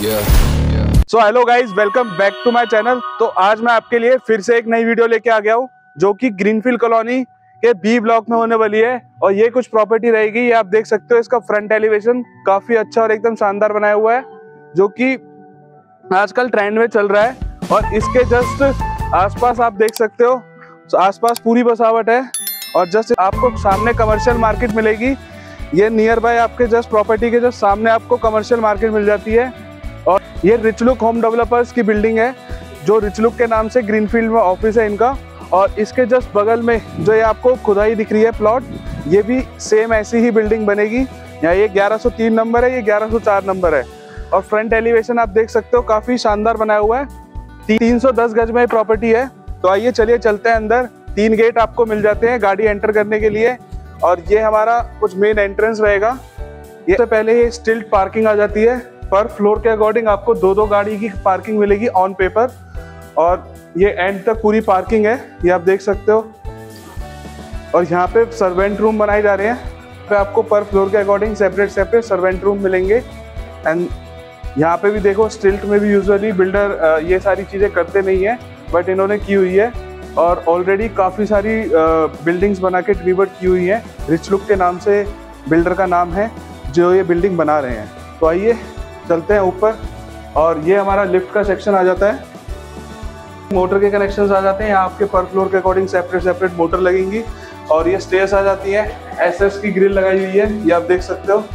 So hello guys, welcome back to my channel. तो आज मैं आपके लिए फिर से एक नई वीडियो लेके आ गया हूँ जो कि ग्रीनफील्ड कॉलोनी के बी ब्लॉक में होने वाली है। और ये कुछ प्रॉपर्टी रहेगी। ये आप देख सकते हो, इसका फ्रंट एलिवेशन काफी अच्छा और एकदम शानदार बनाया हुआ है जो कि आजकल ट्रेंड में चल रहा है। और इसके जस्ट आसपास आप देख सकते हो, आसपास पूरी बसावट है और जस्ट आपको सामने कमर्शियल मार्केट मिलेगी। ये नियर बाय आपके जस्ट प्रॉपर्टी के जस्ट सामने आपको कमर्शियल मार्केट मिल जाती है। और ये रिच लुक होम डेवलपर्स की बिल्डिंग है जो रिच लुक के नाम से ग्रीनफील्ड में ऑफिस है इनका। और इसके जस्ट बगल में जो ये आपको खुदाई दिख रही है प्लॉट, ये भी सेम ऐसी ही बिल्डिंग बनेगी। यहाँ ये 1103 नंबर है, ये 1104 नंबर है। और फ्रंट एलिवेशन आप देख सकते हो, काफी शानदार बनाया हुआ है। 310 गज में प्रॉपर्टी है। तो आइए चलिए चलते हैं अंदर। 3 गेट आपको मिल जाते हैं गाड़ी एंटर करने के लिए। और ये हमारा कुछ मेन एंट्रेंस रहेगा। ये तो पहले ये स्टिल्ट पार्किंग आ जाती है। पर फ्लोर के अकॉर्डिंग आपको 2-2 गाड़ी की पार्किंग मिलेगी ऑन पेपर। और ये एंड तक पूरी पार्किंग है, ये आप देख सकते हो। और यहाँ पे सर्वेंट रूम बनाए जा रहे हैं। पे आपको पर फ्लोर के अकॉर्डिंग सेपरेट सर्वेंट रूम मिलेंगे। एंड यहाँ पे भी देखो, स्टिल्ट में भी यूजुअली बिल्डर ये सारी चीज़ें करते नहीं है, बट इन्होंने की हुई है। और ऑलरेडी काफ़ी सारी बिल्डिंग्स बना के डिलीवर की हुई है। रिच लुक के नाम से बिल्डर का नाम है जो ये बिल्डिंग बना रहे हैं। तो आइए चलते हैं ऊपर। और ये हमारा लिफ्ट का सेक्शन आ जाता है। मोटर के कनेक्शंस आ जाते हैं। यहाँ आपके पर फ्लोर के अकॉर्डिंग सेपरेट मोटर लगेंगी। और ये स्टेयर्स आ जाती है। एसएस की ग्रिल लगाई हुई है, ये आप देख सकते हो।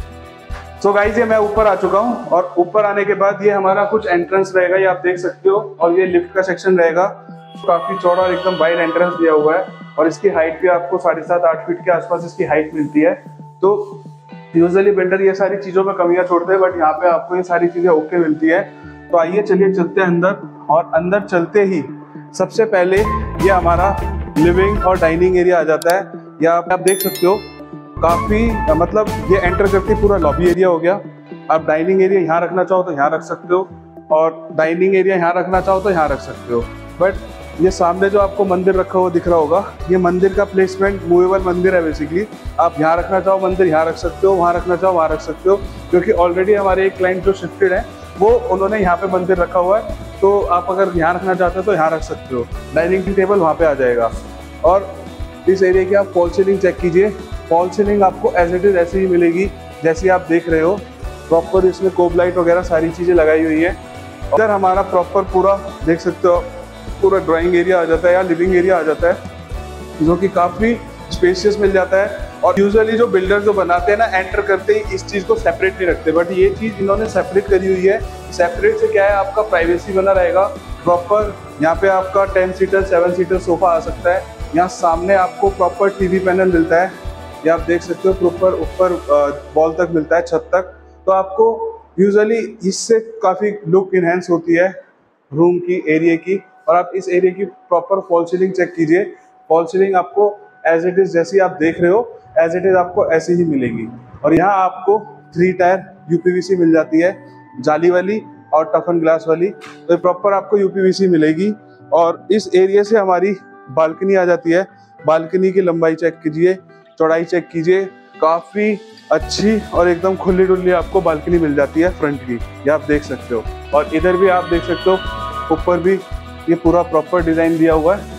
सो गाइस, ये मैं ऊपर आ चुका हूँ। और ऊपर आने के बाद ये हमारा कुछ एंट्रेंस रहेगा, ये आप देख सकते हो। और ये लिफ्ट का सेक्शन रहेगा। काफी चौड़ा और एकदम वाइड एंट्रेंस दिया हुआ है। और इसकी हाइट भी आपको 7.5-8 फीट के आसपास इसकी हाइट मिलती है। तो यूजुअली बिल्डर ये सारी चीजों में कमियां छोड़ते हैं, बट यहाँ पे आपको ये सारी चीजें ओके मिलती है। तो आइए चलिए चलते हैं अंदर। और अंदर चलते ही सबसे पहले ये हमारा लिविंग और डाइनिंग एरिया आ जाता है। या आप देख सकते हो, काफी मतलब ये एंटर करके पूरा लॉबी एरिया हो गया। आप डाइनिंग एरिया यहाँ रखना चाहो तो यहाँ रख सकते हो, और डाइनिंग एरिया यहाँ रखना चाहो तो यहाँ रख सकते हो। बट ये सामने जो आपको मंदिर रखा हुआ दिख रहा होगा, ये मंदिर का प्लेसमेंट मूवेबल मंदिर है बेसिकली। आप यहाँ रखना चाहो मंदिर यहाँ रख सकते हो, वहाँ रखना चाहो वहाँ रख सकते हो। क्योंकि ऑलरेडी हमारे एक क्लाइंट जो शिफ्टेड है वो उन्होंने यहाँ पे मंदिर रखा हुआ है। तो आप अगर यहाँ रखना चाहते हो तो यहाँ रख सकते हो। डाइनिंग की टेबल वहाँ पे आ जाएगा। और इस एरिया की आप फॉल सीलिंग चेक कीजिए। फॉल सीलिंग आपको एज इट इज ऐसी ही मिलेगी जैसी आप देख रहे हो। प्रॉपर इसमें कोब लाइट वगैरह सारी चीज़ें लगाई हुई है। इधर हमारा प्रॉपर पूरा देख सकते हो, पूरा ड्राइंग एरिया आ जाता है या लिविंग एरिया आ जाता है, जो कि काफ़ी स्पेशियस मिल जाता है। और यूजुअली जो बिल्डर जो बनाते हैं ना, एंटर करते ही इस चीज़ को सेपरेट नहीं रखते, बट ये चीज़ इन्होंने सेपरेट करी हुई है। सेपरेट से क्या है, आपका प्राइवेसी बना रहेगा। प्रॉपर यहाँ पे आपका 10 सीटर 7 सीटर सोफा आ सकता है। यहाँ सामने आपको प्रॉपर टीवी पैनल मिलता है, ये आप देख सकते हो। प्रॉपर ऊपर वॉल तक मिलता है, छत तक। तो आपको यूजुअली इससे काफ़ी लुक इनहेंस होती है रूम की, एरिया की। और आप इस एरिया की प्रॉपर फॉल सीलिंग चेक कीजिए। फॉल सीलिंग आपको एज इट इज जैसी आप देख रहे हो, एज इट इज आपको ऐसी ही मिलेगी। और यहाँ आपको 3 टायर यूपीवीसी मिल जाती है, जाली वाली और टफन ग्लास वाली। तो प्रॉपर आपको यूपीवीसी मिलेगी। और इस एरिया से हमारी बालकनी आ जाती है। बालकनी की लंबाई चेक कीजिए, चौड़ाई चेक कीजिए। काफ़ी अच्छी और एकदम खुली डुल्ली आपको बालकनी मिल जाती है फ्रंट की, ये आप देख सकते हो। और इधर भी आप देख सकते हो, ऊपर भी ये पूरा प्रॉपर डिजाइन दिया हुआ है।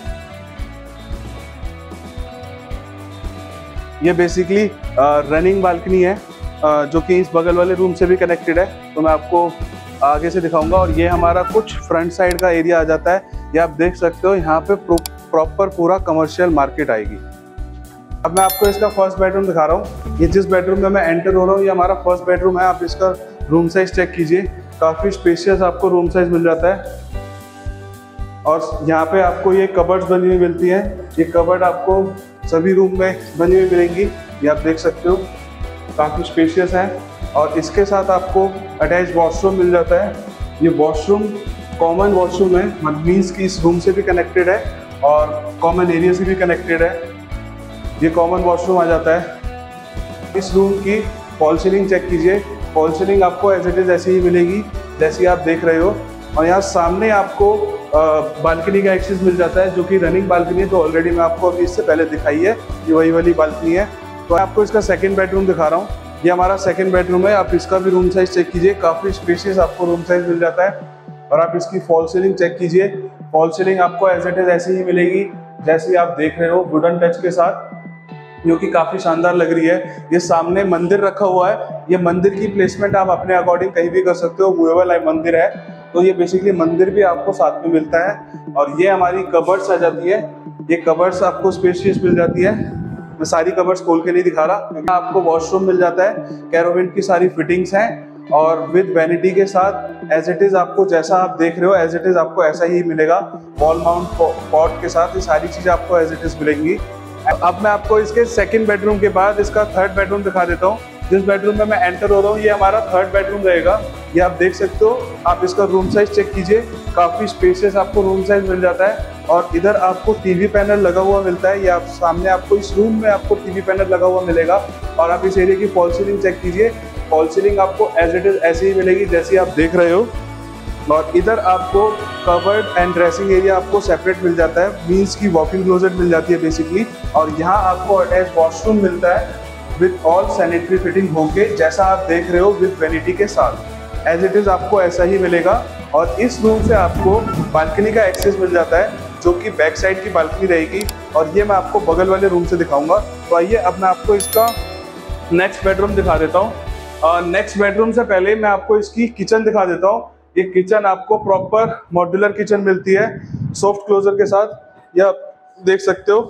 ये बेसिकली रनिंग बालकनी है, जो कि इस बगल वाले रूम से भी कनेक्टेड है। तो मैं आपको आगे से दिखाऊंगा। और ये हमारा कुछ फ्रंट साइड का एरिया आ जाता है, ये आप देख सकते हो। यहाँ पे प्रॉपर पूरा कमर्शियल मार्केट आएगी। अब मैं आपको इसका फर्स्ट बेडरूम दिखा रहा हूँ। ये जिस बेडरूम में मैं एंटर हो रहा हूँ, ये हमारा फर्स्ट बेडरूम है। आप इसका रूम साइज चेक कीजिए, काफ़ी स्पेशियस आपको रूम साइज मिल जाता है। और यहाँ पे आपको ये कबर्ड्स बनी हुई मिलती है। ये कबर्ड आपको सभी रूम में बनी हुई मिलेंगी, ये आप देख सकते हो। काफ़ी स्पेशियस है। और इसके साथ आपको अटैच वॉशरूम मिल जाता है। ये वॉशरूम कॉमन वॉशरूम है, मीन्स कि इस रूम से भी कनेक्टेड है और कॉमन एरिया से भी कनेक्टेड है। ये कॉमन वॉशरूम आ जाता है। इस रूम की फॉल सीलिंग चेक कीजिए। फॉल सीलिंग आपको एज इट इज ऐसी ही मिलेगी जैसी आप देख रहे हो। और यहाँ सामने आपको बालकनी का एक्सेस मिल जाता है, जो कि रनिंग बालकनी है। तो ऑलरेडी मैं आपको अभी इससे पहले दिखाई है, ये वही वाली बालकनी है। तो आपको इसका सेकंड बेडरूम दिखा रहा हूँ। ये हमारा सेकंड बेडरूम है। आप इसका भी रूम साइज चेक कीजिए, काफी स्पेशियस आपको रूम साइज मिल जाता है। और आप इसकी फॉल सीलिंग चेक कीजिए, फॉल सीलिंग आपको एज इट इज ऐसी ही मिलेगी जैसी आप देख रहे हो, वुडन टच के साथ, जो कि काफी शानदार लग रही है। ये सामने मंदिर रखा हुआ है, ये मंदिर की प्लेसमेंट आप अपने अकॉर्डिंग कहीं भी कर सकते हो, मूवेबल मंदिर है, तो ये बेसिकली मंदिर भी आपको साथ में मिलता है। और ये हमारी कबर्ड्स आ जाती है, ये कबर्ड्स आपको स्पेशियस मिल जाती है। मैं सारी कबर्ड्स खोल के नहीं दिखा रहा। आपको वॉशरूम मिल जाता है, कैरोविन की सारी फिटिंग्स हैं और विद वैनिटी के साथ एज इट इज आपको जैसा आप देख रहे हो एज इट इज आपको ऐसा ही मिलेगा। वॉल माउंट पॉट के साथ ये सारी चीजें आपको एज इट इज मिलेंगी। अब मैं आपको इसके सेकंड बेडरूम के बाद इसका थर्ड बेडरूम दिखा देता हूँ। जिस बेडरूम में मैं एंटर हो रहा हूँ ये हमारा थर्ड बेडरूम रहेगा। ये आप देख सकते हो, आप इसका रूम साइज चेक कीजिए, काफी स्पेशियस आपको रूम साइज मिल जाता है। और इधर आपको टीवी पैनल लगा हुआ मिलता है, ये आप सामने आपको इस रूम में आपको टीवी पैनल लगा हुआ मिलेगा। और आप इस एरिया की फॉल सीलिंग चेक कीजिए, फॉल सीलिंग आपको एज इट इज ऐसी ही मिलेगी जैसी आप देख रहे हो। और इधर आपको कवर्ड एंड ड्रेसिंग एरिया आपको सेपरेट मिल जाता है, मीन्स की वॉकिंग क्लोजेट मिल जाती है बेसिकली। और यहाँ आपको अटैच वॉशरूम मिलता है विद ऑल सैनिटरी फिटिंग होके, जैसा आप देख रहे हो विद वैनिटी के साथ एज इट इज आपको ऐसा ही मिलेगा। और इस रूम से आपको बालकनी का एक्सेस मिल जाता है, जो कि बैक साइड की बालकनी रहेगी। और ये मैं आपको बगल वाले रूम से दिखाऊंगा। तो आइए अब मैं आपको इसका नेक्स्ट बेडरूम दिखा देता हूँ। नेक्स्ट बेडरूम से पहले मैं आपको इसकी किचन दिखा देता हूँ। ये किचन आपको प्रॉपर मॉड्यूलर किचन मिलती है सॉफ्ट क्लोजर के साथ, ये आप देख सकते हो,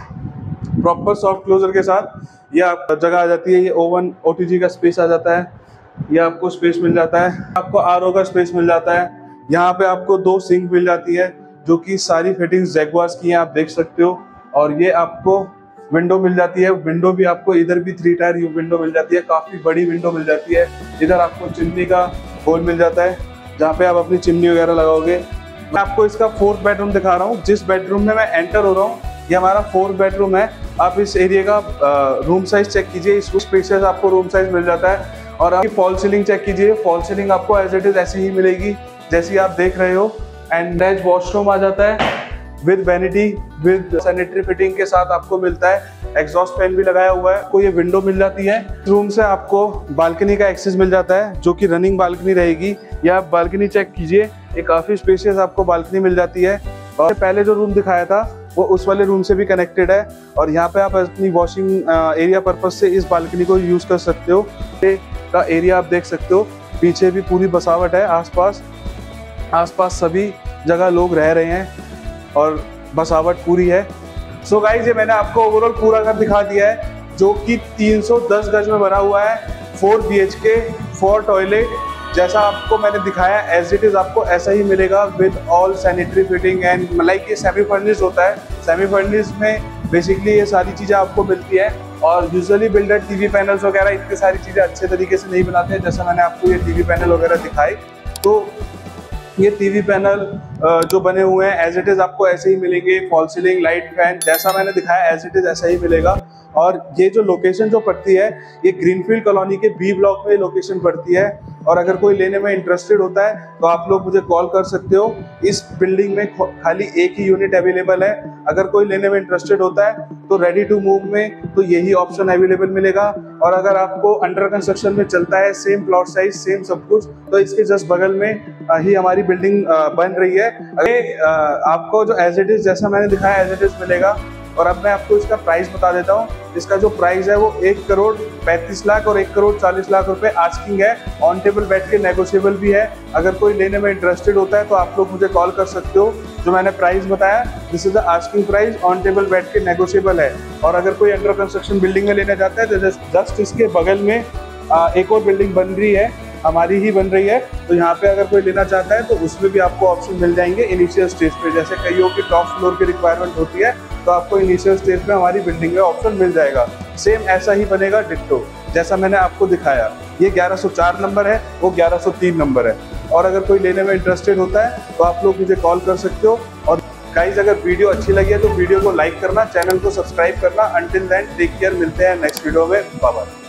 प्रॉपर सॉफ्ट क्लोजर के साथ ये आप जगह आ जाती है। ये ओवन ओटीजी का स्पेस आ जाता है, ये आपको स्पेस मिल जाता है, आपको आरओ का स्पेस मिल जाता है। यहाँ पे आपको 2 सिंक मिल जाती है, जो कि सारी फिटिंग्स जैगवार्स की हैं, आप देख सकते हो। और ये आपको विंडो मिल जाती है, विंडो भी आपको इधर भी 3 टायर विंडो मिल जाती है, काफी बड़ी विंडो मिल जाती है। इधर आपको चिमनी का होल मिल जाता है, जहाँ पे आप अपनी चिमनी वगैरह लगाओगे। मैं आपको इसका फोर्थ बेडरूम दिखा रहा हूँ। जिस बेडरूम में मैं एंटर हो रहा हूँ ये हमारा फोर्थ बेडरूम है। आप इस एरिया का रूम साइज चेक कीजिए, इस स्पेशियस आपको रूम साइज मिल जाता है। और आप फॉल सीलिंग चेक कीजिए, फॉल सीलिंग आपको एज इट इज ऐसी ही मिलेगी जैसी आप देख रहे हो। एंड अटैच वॉशरूम आ जाता है with vanity, with sanitary fitting के साथ आपको मिलता है। एग्जॉस्ट फैन भी लगाया हुआ है, कोई ये विंडो मिल जाती है। रूम से आपको बालकनी का एक्सेस मिल जाता है, जो कि रनिंग बालकनी रहेगी। या आप बालकनी चेक कीजिए, ये काफी स्पेशियस आपको बालकनी मिल जाती है। और पहले जो रूम दिखाया था वो उस वाले रूम से भी कनेक्टेड है। और यहाँ पे आप अपनी वॉशिंग एरिया पर्पज से इस बालकनी को यूज कर सकते हो। का एरिया आप देख सकते हो, पीछे भी पूरी बसावट है, आसपास सभी जगह लोग रह रहे हैं और बसावट पूरी है। सो गाइस, ये मैंने आपको ओवरऑल पूरा घर दिखा दिया है, जो कि 310 गज में बना हुआ है, 4 BHK 4 टॉयलेट। जैसा आपको मैंने दिखाया एज इट इज आपको ऐसा ही मिलेगा with all sanitary fitting and like ये सेमी फर्निश्ड होता है। सेमी फर्निश्ड में बेसिकली ये सारी चीज़ें आपको मिलती है। और यूजुअली बिल्डर टीवी पैनल्स वगैरह इतनी सारी चीज़ें अच्छे तरीके से नहीं बनाते हैं, जैसा मैंने आपको ये टीवी पैनल वगैरह दिखाए। तो ये टीवी पैनल जो बने हुए हैं एज इट इज आपको ऐसे ही मिलेंगे। फॉल सीलिंग, लाइट, फैन, जैसा मैंने दिखाया एज इट इज ऐसा ही मिलेगा। और ये जो लोकेशन जो पड़ती है ये ग्रीनफील्ड कॉलोनी के बी ब्लॉक में लोकेशन पड़ती है। और अगर कोई लेने में इंटरेस्टेड होता है तो आप लोग मुझे कॉल कर सकते हो। इस बिल्डिंग में खाली एक ही यूनिट अवेलेबल है। अगर कोई लेने में इंटरेस्टेड होता है तो रेडी टू मूव में तो यही ऑप्शन अवेलेबल मिलेगा। और अगर आपको अंडर कंस्ट्रक्शन में चलता है, सेम प्लॉट साइज, सेम सब कुछ, तो इसके जस्ट बगल में ही हमारी बिल्डिंग बन रही है। आपको जो एज इट इज जैसा मैंने दिखाया एज इट इज मिलेगा। और अब मैं आपको इसका प्राइस बता देता हूँ। इसका जो प्राइस है वो 1,35,00,000 और 1,40,00,000 रुपए आस्किंग है। ऑन टेबल बैठ के नेगोशिएबल भी है। अगर कोई लेने में इंटरेस्टेड होता है तो आप लोग मुझे कॉल कर सकते हो। जो मैंने प्राइस बताया this is the asking price, on table बैठ के नेगोशिएबल है। और अगर कोई अंडर कंस्ट्रक्शन बिल्डिंग में लेना चाहता है तो जस्ट इसके बगल में एक और बिल्डिंग बन रही है, हमारी ही बन रही है। तो यहाँ पे अगर कोई लेना चाहता है तो उसमें भी आपको ऑप्शन मिल जाएंगे इनिशियल स्टेज पे। जैसे कईयों की टॉप फ्लोर की रिक्वायरमेंट होती है तो आपको इनिशियल स्टेज पे हमारी बिल्डिंग में ऑप्शन मिल जाएगा। सेम ऐसा ही बनेगा डिट्टो जैसा मैंने आपको दिखाया। ये 1104 नंबर है, वो 1103 नंबर है। और अगर कोई लेने में इंटरेस्टेड होता है तो आप लोग मुझे कॉल कर सकते हो। और गाइस, अगर वीडियो अच्छी लगी है तो वीडियो को लाइक करना, चैनल को सब्सक्राइब करना। अंटिल देन टेक केयर, मिलते हैं नेक्स्ट वीडियो में, बाय बाय।